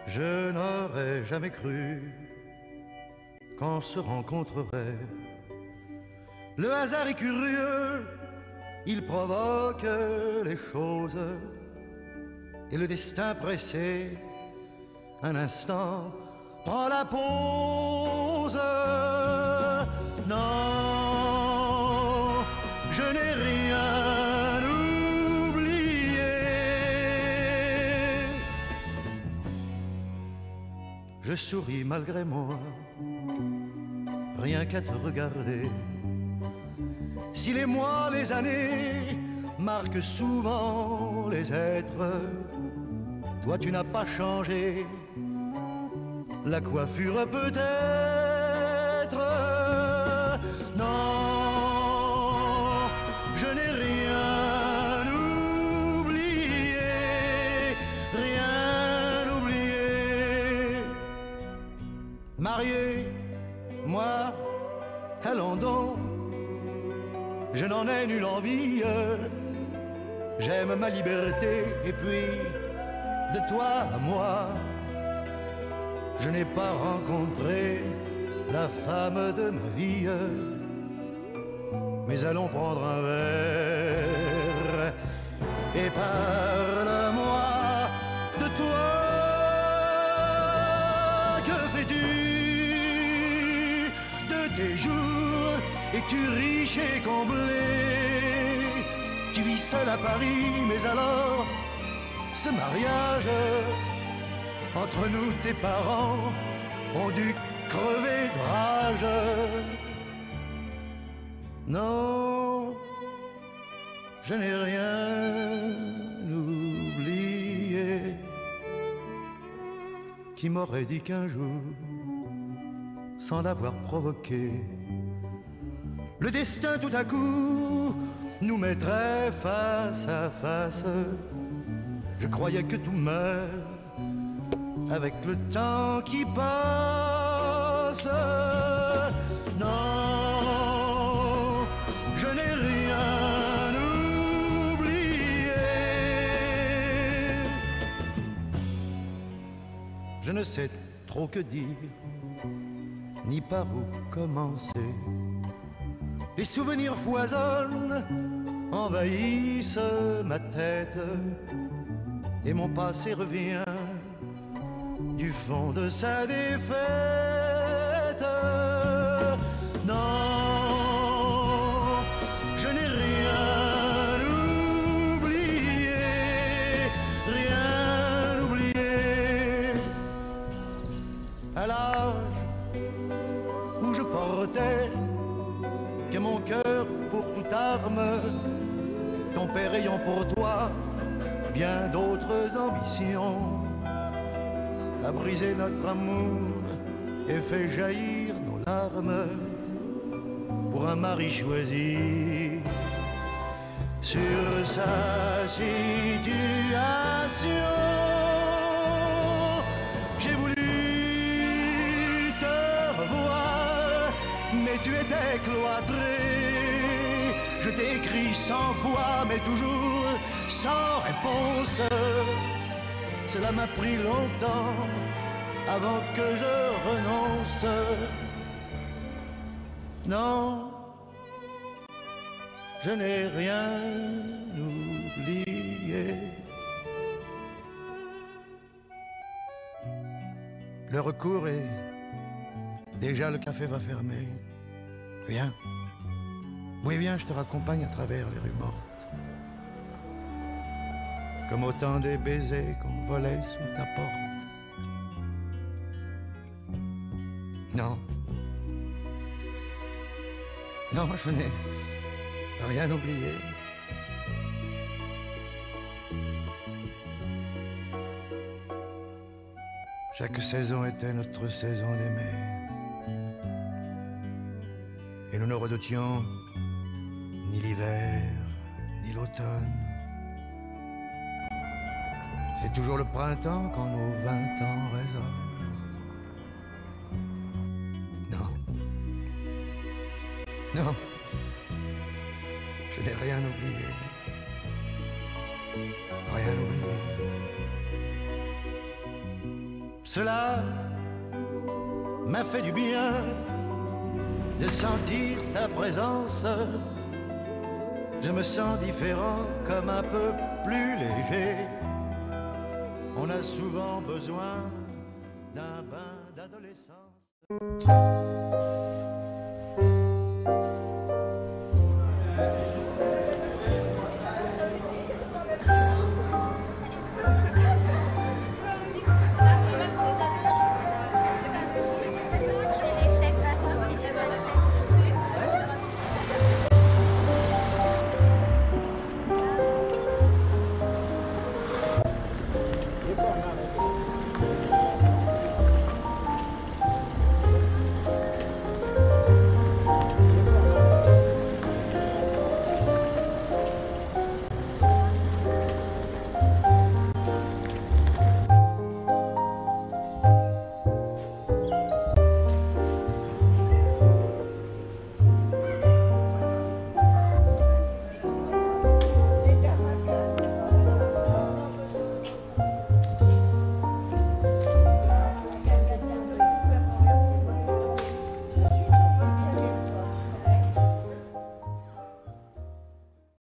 Je n'aurais jamais cru qu'on se rencontrerait. Le hasard est curieux, il provoque les choses. Et le destin pressé, un instant, prend la pause. Non, je n'ai rien oublié. Je souris malgré moi, rien qu'à te regarder. Si les mois, les années marquent souvent les êtres, toi tu n'as pas changé, la coiffure peut-être. Non, je n'ai rien oublié, rien oublié. Marié, moi, allons donc, je n'en ai nulle envie. J'aime ma liberté et puis de toi à moi, je n'ai pas rencontré la femme de ma vie. Mais allons prendre un verre et parle-moi de toi. Que fais-tu de tes jours? Es-tu riche et comblé? Tu vis seul à Paris, mais alors ce mariage entre nous, tes parents ont dû crever de rage. Non, je n'ai rien oublié. Qui m'aurait dit qu'un jour, sans l'avoir provoqué, le destin tout à coup nous mettrait face à face. Je croyais que tout meurt avec le temps qui passe. Non, je n'ai rien oublié. Je ne sais trop que dire, ni par où commencer. Les souvenirs foisonnent, envahissent ma tête, et mon passé revient du fond de sa défaite. Non, je n'ai rien oublié, rien oublié. À l'âge où je portais que mon cœur pour toute arme, ton père ayant pour toi bien d'autres ambitions, a brisé notre amour et fait jaillir nos larmes pour un mari choisi sur sa situation. J'ai voulu te revoir, mais tu étais cloîtré. Je t'ai écrit 100 fois, mais toujours sans réponse. Cela m'a pris longtemps avant que je renonce. Non, je n'ai rien oublié. L'heure court et déjà le café va fermer. Viens, oui viens, je te raccompagne à travers les rues mortes. Comme autant des baisers qu'on volait sous ta porte. Non, non, je n'ai rien oublié. Chaque saison était notre saison d'aimer. Et nous ne redoutions ni l'hiver, ni l'automne. C'est toujours le printemps quand nos 20 ans résonnent. Non, non, je n'ai rien oublié. Rien oublié. Cela m'a fait du bien de sentir ta présence. Je me sens différent, comme un peu plus léger. On a souvent besoin d'un bain d'adolescence.